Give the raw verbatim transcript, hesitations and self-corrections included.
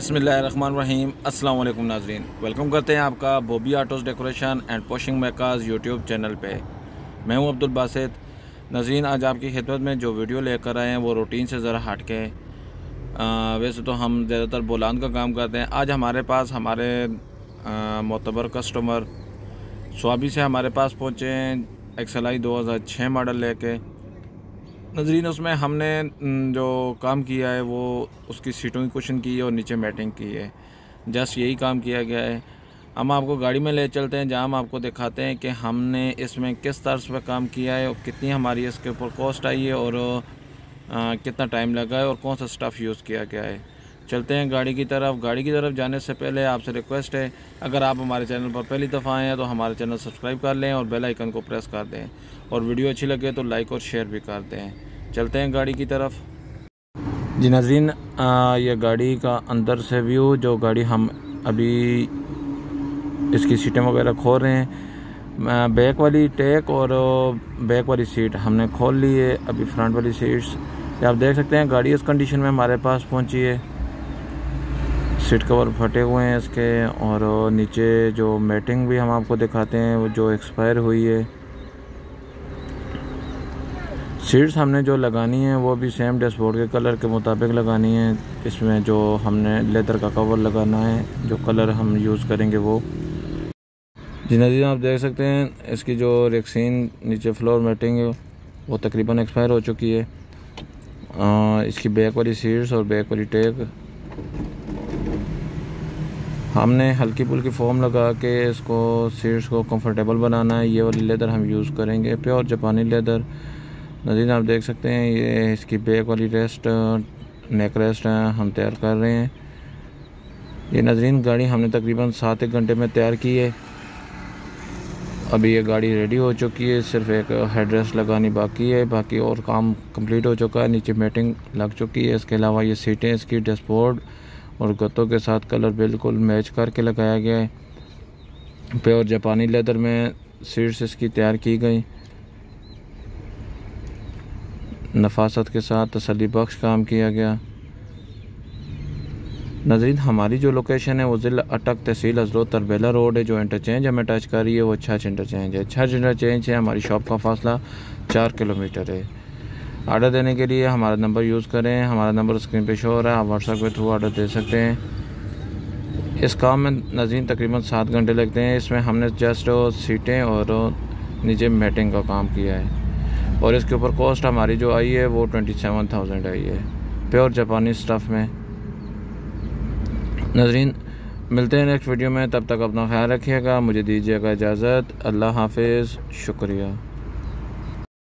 बिस्मिल्लाहिर्रहमानिर्रहीम। अस्सलाम वालेकुम नाज़रीन, वेलकम करते हैं आपका Bobby autos decoration and polishing makers YouTube channel पे। मैं हूं अब्दुल बासित। नाज़रीन, आज आपकी खिदमत में जो वीडियो लेकर आए हैं वो रूटीन से ज़रा हट के, वैसे तो हम ज़्यादातर बोलान का काम करते हैं। आज हमारे पास हमारे मोतबर कस्टमर स्वाबी से हमारे पास पहुँचे हैं एक्स एल आई दो हज़ार छः मॉडल लेके। नज़रीन, उसमें हमने जो काम किया है वो उसकी सीटों की कुशन की है और नीचे मैटिंग की है। जस्ट यही काम किया गया है। हम आपको गाड़ी में ले चलते हैं जहाँ हम आपको दिखाते हैं कि हमने इसमें किस तर्ज पर काम किया है और कितनी हमारी इसके ऊपर कॉस्ट आई है और आ, कितना टाइम लगा है और कौन सा स्टफ़ यूज़ किया गया है। चलते हैं गाड़ी की तरफ। गाड़ी की तरफ जाने से पहले आपसे रिक्वेस्ट है, अगर आप हमारे चैनल पर पहली दफ़ा आए हैं तो हमारे चैनल सब्सक्राइब कर लें और बेल आइकन को प्रेस कर दें, और वीडियो अच्छी लगे तो लाइक और शेयर भी कर दें। चलते हैं गाड़ी की तरफ। जी नाज़रीन, ये गाड़ी का अंदर से व्यू, जो गाड़ी हम अभी इसकी सीटें वगैरह खोल रहे हैं। बैक वाली टेक और बैक वाली सीट हमने खोल ली है। अभी फ्रंट वाली सीट्स आप देख सकते हैं गाड़ी इस कंडीशन में हमारे पास पहुंची है। सीट कवर फटे हुए हैं इसके, और नीचे जो मैटिंग भी हम आपको दिखाते हैं वो जो एक्सपायर हुई है। सीट्स हमने जो लगानी है वो भी सेम डैशबोर्ड के कलर के मुताबिक लगानी है। इसमें जो हमने लेदर का कवर लगाना है, जो कलर हम यूज़ करेंगे वो। जी नाज़रीन, आप देख सकते हैं इसकी जो रेक्सीन नीचे फ्लोर मैटिंग है वो तकरीबन एक्सपायर हो चुकी है। आ, इसकी बैक वाली सीट्स और बैक वाली टेक हमने हल्की फुल्की फोम लगा के इसको सीट्स को कंफर्टेबल बनाना है। ये वाली लेदर हम यूज़ करेंगे, प्योर जापानी लेदर। नाज़रीन, आप देख सकते हैं ये इसकी बैक वाली रेस्ट, नेक रेस्ट हम तैयार कर रहे हैं। ये नाज़रीन गाड़ी हमने तकरीबन सात एक घंटे में तैयार की है। अभी ये गाड़ी रेडी हो चुकी है, सिर्फ एक हेड रेस्ट लगानी बाकी है, बाकी और काम कंप्लीट हो चुका है। नीचे मैटिंग लग चुकी है। इसके अलावा ये सीटें, इसकी डैशबोर्ड और गत्तों के साथ कलर बिल्कुल मैच करके लगाया गया है। प्योर जापानी लेदर में सीट्स इसकी तैयार की गई, नफासत के साथ तसल्ली बख्श काम किया गया। नाज़रीन, हमारी जो लोकेशन है वो ज़िला अटक, तहसील हज़रत तरबेला रोड है। जो इंटरचेंज हमें टच कर रही है वो छछ इंटरचेंज है। छछ इंटरचेंज है, हमारी शॉप का फासला चार किलोमीटर है। आर्डर देने के लिए हमारा नंबर यूज़ करें, हमारा नंबर स्क्रीन पे शो हो रहा है। आप व्हाट्सएप के थ्रू आर्डर दे सकते हैं। इस काम में नाज़रीन तकरीबन सात घंटे लगते हैं। इसमें हमने जस्ट सीटें और नीचे मैटिंग का काम किया है, और इसके ऊपर कॉस्ट हमारी जो आई है वो ट्वेंटी सेवन थाउजेंड आई है, प्योर जापानी स्टफ़ में। नाज़रीन, मिलते हैं नेक्स्ट वीडियो में, तब तक अपना ख्याल रखिएगा। मुझे दीजिएगा इजाज़त। अल्लाह हाफिज़, शुक्रिया।